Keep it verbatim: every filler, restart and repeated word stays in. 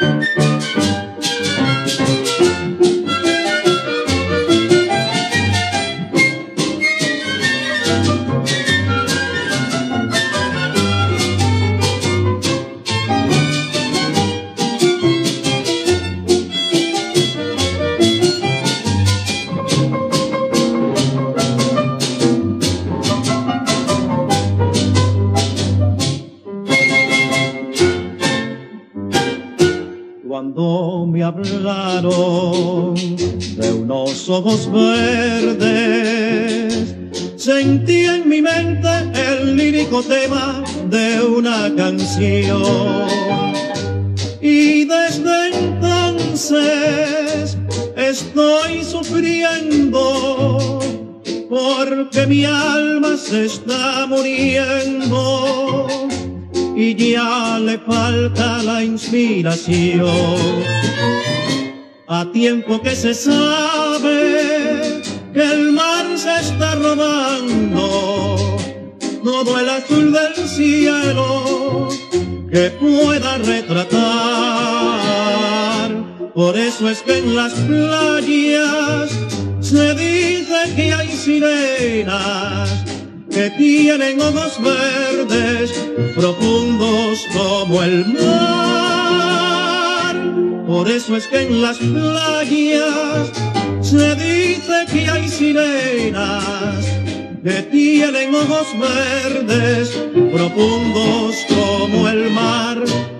Cuando me hablaron de unos ojos verdes, sentí en mi mente el lírico tema de una canción. Y desde entonces estoy sufriendo, porque mi alma se está muriendo y ya le falta la inspiración. A tiempo que se sabe que el mar se está robando todo el azul del cielo que pueda retratar. Por eso es que en las playas se dice que hay sirenas que tienen ojos verdes profundos como el mar. Por eso es que en las playas se dice que hay sirenas que tienen ojos verdes profundos como el mar.